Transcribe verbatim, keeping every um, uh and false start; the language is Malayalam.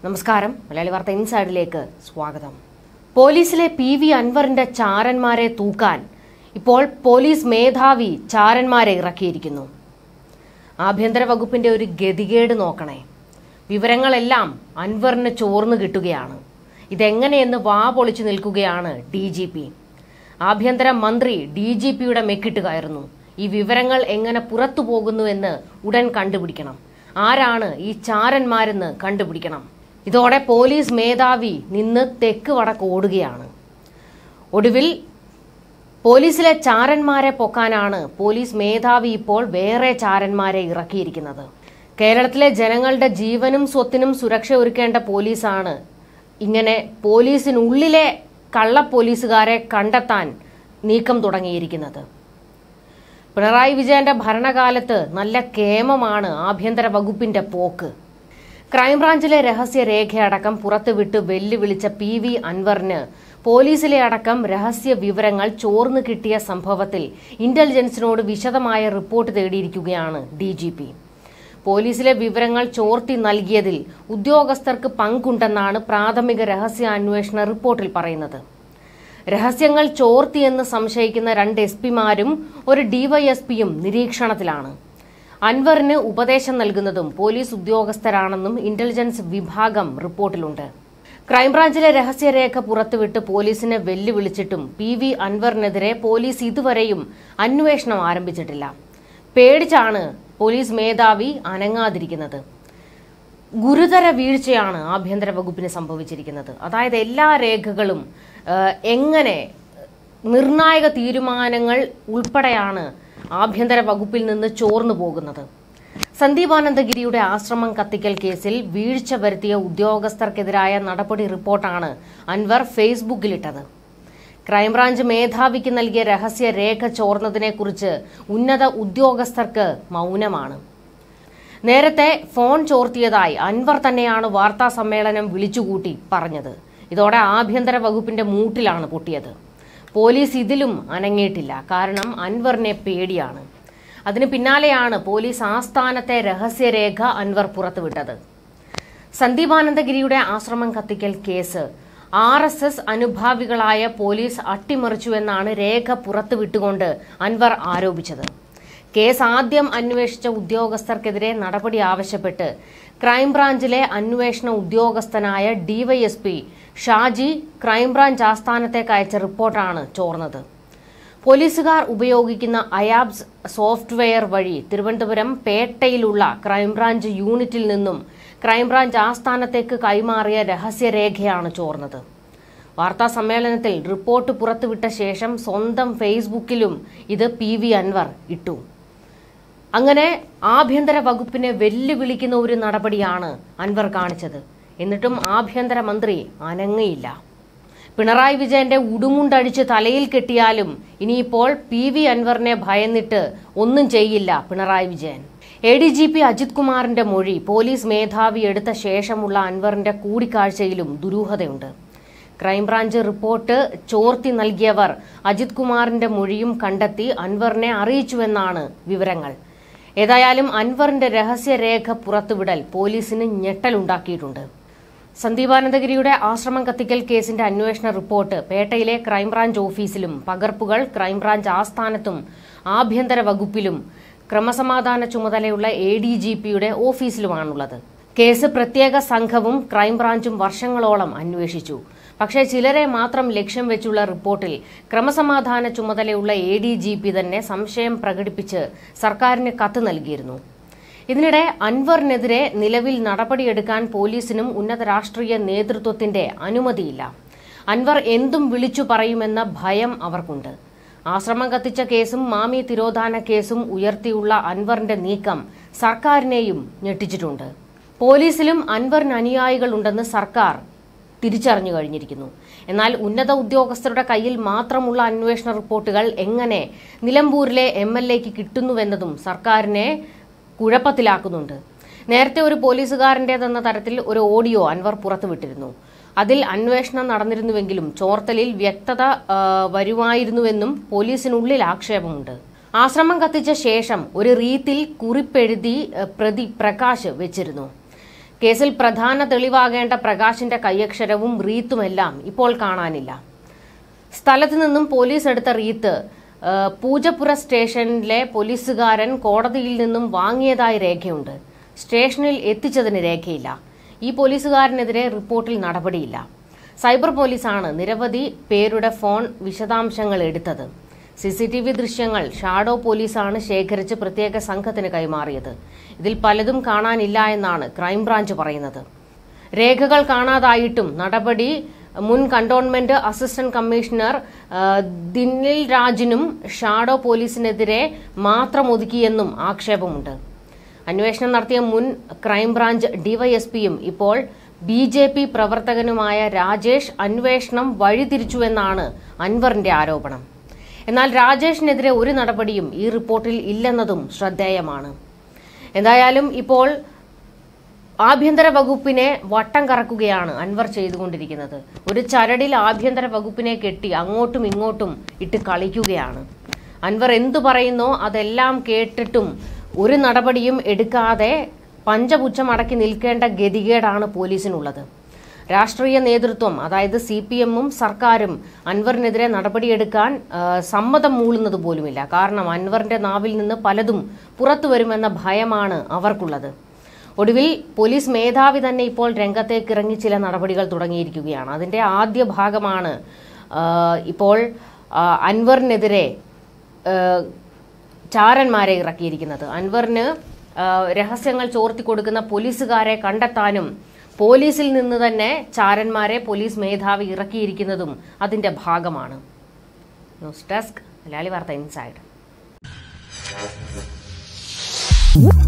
നമസ്കാരം. മലയാളി വാർത്ത ഇൻസൈഡിലേക്ക് സ്വാഗതം. പോലീസിലെ പി വി അൻവറിന്റെ ചാരന്മാരെ തൂക്കാൻ ഇപ്പോൾ പോലീസ് മേധാവി ചാരന്മാരെ ഇറക്കിയിരിക്കുന്നു. ആഭ്യന്തര വകുപ്പിന്റെ ഒരു ഗതികേട് നോക്കണേ. വിവരങ്ങളെല്ലാം അൻവറിന് ചോർന്നു കിട്ടുകയാണ്. ഇതെങ്ങനെയെന്ന് വാ പൊളിച്ചു നിൽക്കുകയാണ് ഡി ജി പി. ആഭ്യന്തര മന്ത്രി ഡി ജി പിയുടെ മെക്കിട്ട് കയറുന്നു. ഈ വിവരങ്ങൾ എങ്ങനെ പുറത്തു പോകുന്നുവെന്ന് ഉടൻ കണ്ടുപിടിക്കണം. ആരാണ് ഈ ചാരന്മാരെന്ന് കണ്ടുപിടിക്കണം. ഇതോടെ പോലീസ് മേധാവി നിന്ന് തെക്ക് വടക്ക് ഓടുകയാണ്. ഒടുവിൽ പോലീസിലെ ചാരന്മാരെ പൊക്കാനാണ് പോലീസ് മേധാവി ഇപ്പോൾ വേറെ ചാരന്മാരെ ഇറക്കിയിരിക്കുന്നത്. കേരളത്തിലെ ജനങ്ങളുടെ ജീവനും സ്വത്തിനും സുരക്ഷ ഒരുക്കേണ്ട പോലീസാണ് ഇങ്ങനെ പോലീസിനുള്ളിലെ കള്ള പോലീസുകാരെ കണ്ടെത്താൻ നീക്കം തുടങ്ങിയിരിക്കുന്നത്. പിണറായി വിജയന്റെ ഭരണകാലത്ത് നല്ല കേമമാണ് ആഭ്യന്തര വകുപ്പിന്റെ പോക്ക്. ക്രൈംബ്രാഞ്ചിലെ രഹസ്യ രേഖയടക്കം പുറത്തുവിട്ട് വെല്ലുവിളിച്ച പി വി അൻവറിന് പോലീസിലെ അടക്കം രഹസ്യ വിവരങ്ങൾ ചോർന്നു കിട്ടിയ സംഭവത്തിൽ ഇന്റലിജൻസിനോട് വിശദമായ റിപ്പോർട്ട് തേടിയിരിക്കുകയാണ് ഡി ജി പി. പോലീസിലെ വിവരങ്ങൾ ചോർത്തി നൽകിയതിൽ ഉദ്യോഗസ്ഥർക്ക് പങ്കുണ്ടെന്നാണ് പ്രാഥമിക രഹസ്യ അന്വേഷണ റിപ്പോർട്ടിൽ പറയുന്നത്. രഹസ്യങ്ങൾ ചോർത്തിയെന്ന് സംശയിക്കുന്ന രണ്ട് എസ് പിമാരും ഒരു ഡിവൈഎസ്പിയും നിരീക്ഷണത്തിലാണ്. അൻവറിന് ഉപദേശം നൽകുന്നതും പോലീസ് ഉദ്യോഗസ്ഥരാണെന്നും ഇന്റലിജൻസ് വിഭാഗം റിപ്പോർട്ടിലുണ്ട്. ക്രൈംബ്രാഞ്ചിലെ രഹസ്യരേഖ പുറത്തുവിട്ട് പോലീസിനെ വെല്ലുവിളിച്ചിട്ടും പി വി അൻവറിനെതിരെ പോലീസ് ഇതുവരെയും അന്വേഷണം ആരംഭിച്ചിട്ടില്ല. പേടിച്ചാണ് പോലീസ് മേധാവി അനങ്ങാതിരിക്കുന്നത്. ഗുരുതര വീഴ്ചയാണ് ആഭ്യന്തര വകുപ്പിന് സംഭവിച്ചിരിക്കുന്നത്. അതായത് എല്ലാ രേഖകളും എങ്ങനെ നിർണായക തീരുമാനങ്ങൾ ഉൾപ്പെടെയാണ് ആഭ്യന്തര വകുപ്പിൽ നിന്ന് ചോർന്നു പോകുന്നത്. സന്ദീപ് ആനന്ദഗിരിയുടെ ആശ്രമം കത്തിക്കൽ കേസിൽ വീഴ്ച വരുത്തിയ ഉദ്യോഗസ്ഥർക്കെതിരായ നടപടി റിപ്പോർട്ടാണ് അൻവർ ഫേസ്ബുക്കിലിട്ടത്. ക്രൈംബ്രാഞ്ച് മേധാവിക്ക് നൽകിയ രഹസ്യ രേഖ ചോർന്നതിനെക്കുറിച്ച് ഉന്നത ഉദ്യോഗസ്ഥർക്ക് മൗനമാണ്. നേരത്തെ ഫോൺ ചോർത്തിയതായി അൻവർ തന്നെയാണ് വാർത്താ സമ്മേളനം വിളിച്ചുകൂട്ടി പറഞ്ഞത്. ഇതോടെ ആഭ്യന്തര വകുപ്പിന്റെ മൂട്ടിലാണ് പൊട്ടിയത്. പോലീസ് ഇതിലും അനങ്ങിയിട്ടില്ല. കാരണം അൻവറിനെ പേടിയാണ്. അതിന് പിന്നാലെയാണ് പോലീസ് ആസ്ഥാനത്തെ രഹസ്യരേഖ അൻവർ പുറത്തുവിട്ടത്. സന്ദീപ് ആനന്ദഗിരിയുടെ ആശ്രമം കത്തിക്കൽ കേസ് ആർ എസ് എസ് അനുഭാവികളായ പോലീസ് അട്ടിമറിച്ചുവെന്നാണ് രേഖ പുറത്തുവിട്ടുകൊണ്ട് അൻവർ ആരോപിച്ചത്. കേസ് ആദ്യം അന്വേഷിച്ച ഉദ്യോഗസ്ഥർക്കെതിരെ നടപടി ആവശ്യപ്പെട്ട് ക്രൈംബ്രാഞ്ചിലെ അന്വേഷണ ഉദ്യോഗസ്ഥനായ ഡിവൈഎസ്പി ഷാജി ക്രൈംബ്രാഞ്ച് ആസ്ഥാനത്തേക്ക് അയച്ച റിപ്പോർട്ടാണ് ചോർന്നത്. പോലീസുകാർ ഉപയോഗിക്കുന്ന അയാബ്സ് സോഫ്റ്റ്വെയർ വഴി തിരുവനന്തപുരം പേട്ടയിലുള്ള ക്രൈംബ്രാഞ്ച് യൂണിറ്റിൽ നിന്നും ക്രൈംബ്രാഞ്ച് ആസ്ഥാനത്തേക്ക് കൈമാറിയ രഹസ്യരേഖയാണ് ചോർന്നത്. വാർത്താ സമ്മേളനത്തിൽ റിപ്പോർട്ട് പുറത്തുവിട്ട ശേഷം സ്വന്തം ഫേസ്ബുക്കിലും ഇത് പി വി അൻവർ ഇട്ടു. അങ്ങനെ ആഭ്യന്തര വകുപ്പിനെ വെല്ലുവിളിക്കുന്ന ഒരു നടപടിയാണ് അൻവർ കാണിച്ചത്. എന്നിട്ടും ആഭ്യന്തര മന്ത്രി അനങ്ങിയില്ല. പിണറായി വിജയന്റെ ഉടുമുണ്ടടിച്ച് തലയിൽ കെട്ടിയാലും ഇനിയിപ്പോൾ പി വി അൻവറിനെ ഭയന്നിട്ട് ഒന്നും ചെയ്യില്ല Pinarayi Vijayan. A D G P Ajith കുമാറിന്റെ മൊഴി പോലീസ് മേധാവി എടുത്ത ശേഷമുള്ള അൻവറിന്റെ കൂടിക്കാഴ്ചയിലും ദുരൂഹതയുണ്ട്. ക്രൈംബ്രാഞ്ച് റിപ്പോർട്ട് ചോർത്തി നൽകിയവർ അജിത് കുമാറിന്റെ മൊഴിയും കണ്ടെത്തി അൻവറിനെ അറിയിച്ചുവെന്നാണ് വിവരങ്ങൾ. ഏതായാലും അൻവറിന്റെ രഹസ്യരേഖ പുറത്തുവിടൽ പോലീസിന് ഞെട്ടലുണ്ടാക്കിയിട്ടുണ്ട്. സന്ദീപ് ആനന്ദഗിരിയുടെ ആശ്രമം കത്തിക്കൽ കേസിന്റെ അന്വേഷണ റിപ്പോർട്ട് പേട്ടയിലെ ക്രൈംബ്രാഞ്ച് ഓഫീസിലും പകർപ്പുകൾ ക്രൈംബ്രാഞ്ച് ആസ്ഥാനത്തും ആഭ്യന്തര വകുപ്പിലും ക്രമസമാധാന ചുമതലയുള്ള എ ഡി ജി പിയുടെ ഓഫീസിലുമാണുള്ളത്. കേസ് പ്രത്യേക സംഘവും ക്രൈംബ്രാഞ്ചും വർഷങ്ങളോളം അന്വേഷിച്ചു. പക്ഷേ ചിലരെ മാത്രം ലക്ഷ്യം വെച്ചുള്ള റിപ്പോർട്ടിൽ ക്രമസമാധാന ചുമതലയുള്ള എ ഡി ജി പി തന്നെ സംശയം പ്രകടിപ്പിച്ച് സർക്കാരിന് കത്ത് നൽകിയിരുന്നു. ഇതിനിടെ അൻവറിനെതിരെ നിലവിൽ നടപടിയെടുക്കാൻ പോലീസിനും ഉന്നത രാഷ്ട്രീയ നേതൃത്വത്തിന്റെ അനുമതിയില്ല. അൻവർ എന്തും വിളിച്ചു പറയുമെന്ന ഭയം അവർക്കുണ്ട്. ആശ്രമം കത്തിച്ച കേസും മാമി തിരോധാന കേസും ഉയർത്തിയുള്ള അൻവറിന്റെ നീക്കം സർക്കാരിനെയും ഞെട്ടിച്ചിട്ടുണ്ട്. പോലീസിലും അൻവറിന് അനുയായികളുണ്ടെന്ന് സർക്കാർ തിരിച്ചറിഞ്ഞു കഴിഞ്ഞിരിക്കുന്നു. എന്നാൽ ഉന്നത ഉദ്യോഗസ്ഥരുടെ കയ്യിൽ മാത്രമുള്ള അന്വേഷണ റിപ്പോർട്ടുകൾ എങ്ങനെ നിലമ്പൂരിലെ എം എൽ എക്ക് കിട്ടുന്നുവെന്നതും സർക്കാരിനെ കുഴപ്പത്തിലാക്കുന്നുണ്ട്. നേരത്തെ ഒരു പോലീസുകാരന്റേതെന്ന തരത്തിൽ ഒരു ഓഡിയോ അൻവർ പുറത്തുവിട്ടിരുന്നു. അതിൽ അന്വേഷണം നടന്നിരുന്നുവെങ്കിലും ചോർത്തലിൽ വ്യക്തത വരുമായിരുന്നുവെന്നും പോലീസിനുള്ളിൽ ആക്ഷേപമുണ്ട്. ആശ്രമം കത്തിച്ച ശേഷം ഒരു റീത്തിൽ കുറിപ്പെഴുതി പ്രതി പ്രകാശ് വെച്ചിരുന്നു. കേസിൽ പ്രധാന തെളിവാകേണ്ട പ്രകാശിന്റെ കയ്യക്ഷരവും റീത്തുമെല്ലാം ഇപ്പോൾ കാണാനില്ല. സ്ഥലത്തു നിന്നും പോലീസ് എടുത്ത റീത്ത് പൂജപ്പുര സ്റ്റേഷനിലെ പോലീസുകാരൻ കോടതിയിൽ നിന്നും വാങ്ങിയതായി രേഖയുണ്ട്. സ്റ്റേഷനിൽ എത്തിച്ചതിന് രേഖയില്ല. ഈ പോലീസുകാരനെതിരെ റിപ്പോർട്ടിൽ നടപടിയില്ല. സൈബർ പോലീസാണ് നിരവധി പേരുടെ ഫോൺ വിശദാംശങ്ങൾ എടുത്തത്. സി സി ടി വി ദൃശ്യങ്ങൾ ഷാഡോ പോലീസാണ് ശേഖരിച്ച് പ്രത്യേക സംഘത്തിന് കൈമാറിയത്. ഇതിൽ പലതും കാണാനില്ല എന്നാണ് ക്രൈംബ്രാഞ്ച് പറയുന്നത്. രേഖകൾ കാണാതായിട്ടും നടപടി മുൻ കണ്ടോൺമെന്റ് അസിസ്റ്റന്റ് കമ്മീഷണർ ദിനിൽ രാജിനും ഷാഡോ പോലീസിനെതിരെ മാത്രം ഒതുക്കിയെന്നും ആക്ഷേപമുണ്ട്. അന്വേഷണം നടത്തിയ മുൻ ക്രൈംബ്രാഞ്ച് ഡിവൈഎസ്പിയും ഇപ്പോൾ ബി ജെ പി പ്രവർത്തകനുമായ രാജേഷ് അന്വേഷണം വഴിതിരിച്ചുവെന്നാണ് അൻവറിന്റെ ആരോപണം. എന്നാൽ രാജേഷിനെതിരെ ഒരു നടപടിയും ഈ റിപ്പോർട്ടിൽ ഇല്ലെന്നതും ശ്രദ്ധേയമാണ്. എന്തായാലും ഇപ്പോൾ ആഭ്യന്തര വകുപ്പിനെ വട്ടം കറക്കുകയാണ് അൻവർ ചെയ്തുകൊണ്ടിരിക്കുന്നത്. ഒരു ചരടിൽ ആഭ്യന്തര വകുപ്പിനെ കെട്ടി അങ്ങോട്ടും ഇങ്ങോട്ടും ഇട്ട് കളിക്കുകയാണ്. അൻവർ എന്തു പറയുന്നോ അതെല്ലാം കേട്ടിട്ടും ഒരു നടപടിയും എടുക്കാതെ പഞ്ചപുച്ഛം അടക്കി നിൽക്കേണ്ട ഗതികേടാണ് പോലീസിനുള്ളത്. രാഷ്ട്രീയ നേതൃത്വം, അതായത് സി പി എമ്മും സർക്കാരും അൻവറിനെതിരെ നടപടിയെടുക്കാൻ സമ്മതം മൂളുന്നത് പോലുമില്ല. കാരണം അൻവറിന്റെ നാവിൽ നിന്ന് പലതും പുറത്തു വരുമെന്ന ഭയമാണ് അവർക്കുള്ളത്. ഒടുവിൽ പോലീസ് മേധാവി തന്നെ ഇപ്പോൾ രംഗത്തേക്ക് ഇറങ്ങി ചില നടപടികൾ തുടങ്ങിയിരിക്കുകയാണ്. അതിന്റെ ആദ്യ ഭാഗമാണ് ഇപ്പോൾ അൻവറിനെതിരെ ചാരന്മാരെ ഇറക്കിയിരിക്കുന്നത്. അൻവറിന് രഹസ്യങ്ങൾ ചോർത്തി കൊടുക്കുന്ന പോലീസുകാരെ കണ്ടെത്താനും പോലീസിൽ നിന്ന് തന്നെ ചാരന്മാരെ പോലീസ് മേധാവി ഇറക്കിയിരിക്കുന്നതും അതിന്റെ ഭാഗമാണ്. ന്യൂസ് ഡെസ്ക് മലയാളി വാർത്ത ഇൻസൈഡ്.